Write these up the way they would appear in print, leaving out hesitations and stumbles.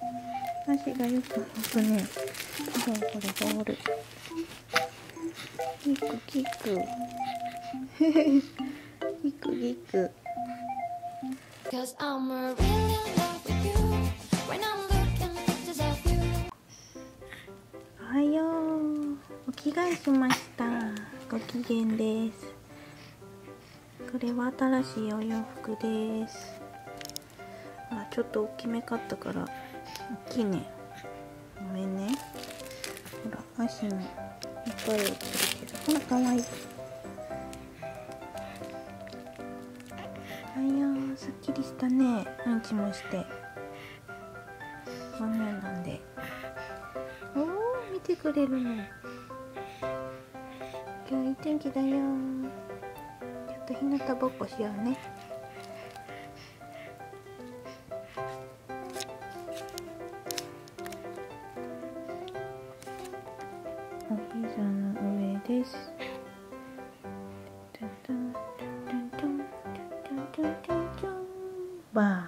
足がよく動くね。そう、これボール。キックキック。キックキック。おはよう。お着替えしました。ご機嫌です。これは新しいお洋服です。ちょっと大きめ買ったから大きいね。ごめんね。ほら、足もいっぱい落ちてるけど、ほらかわいい。おはよう。すっきりしたね。うんちもして雨なんで。おー、見てくれるの。今日いい天気だよ。ちょっと日向ぼっこしようね。お膝の上です。バ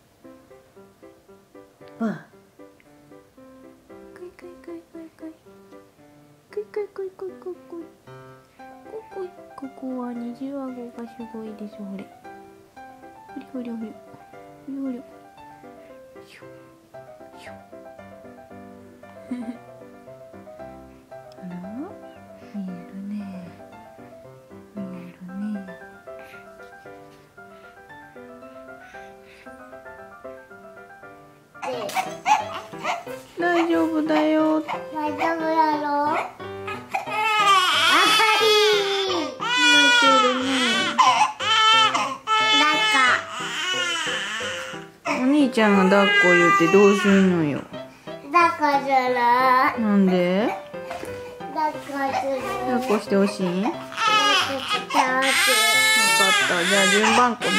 ーバー。クイクイクイクイクイクイクイクイクイクイクイクイ。ここは虹輪号がすごいです。ほれほりほりほりほりほり。シュシュ。あら、見えるね。見えるね。大丈夫だよ。 大丈夫だろう。 泣いてるね。お兄ちゃんが抱っこ言うてどうすんのよ。 抱っこする。 なんで？ 抱っこする。 抱っこしてほしい？分かっ抱っこしてほしい。 た。じゃあ順番こね。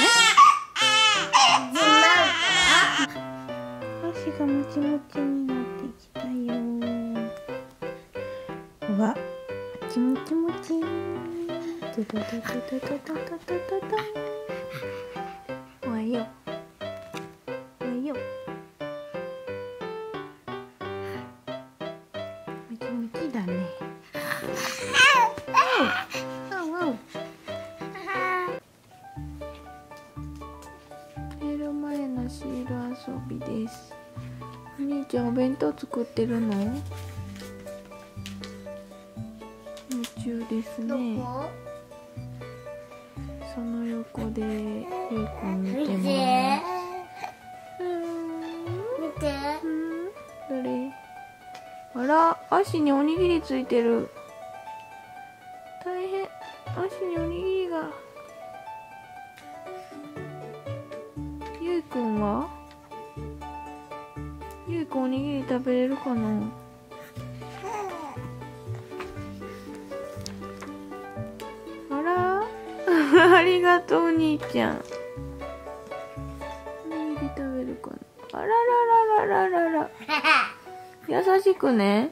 足がもちもちになってきたよ。うわ、もちもちもち。ドドドドドドドドドド。おはよう。おはよう。もちもちだね。ワンワン。寝る前のシール遊びです。お兄ちゃんお弁当作ってるの？夢中ですね。 どこ？ その横でゆうくん見て見て。 ます。 見て。 どれ？あら、足におにぎりついてる。大変。足におにぎりが。ゆうくんは？ゆうくんおにぎり食べれるかな？あらありがとうお兄ちゃん。おにぎり食べるかな。あららららららら。優しくね。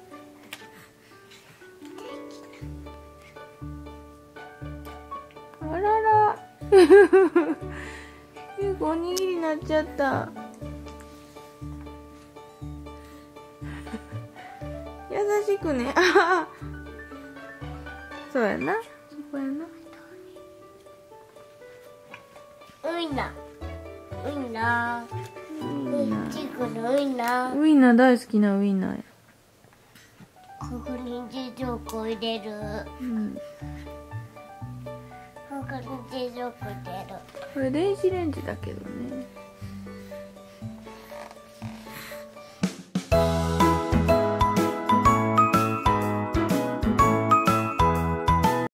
あらら。ゆうくんおにぎりになっちゃった。優しくね。ああ。そうやな。そこやな。 ウインナー。ウインナー。チークのウインナー。 ウインナー大好きなウインナーや。 ここに冷蔵庫入れる。 うん。 ここに冷蔵庫入れる。 これ電子レンジだけどね。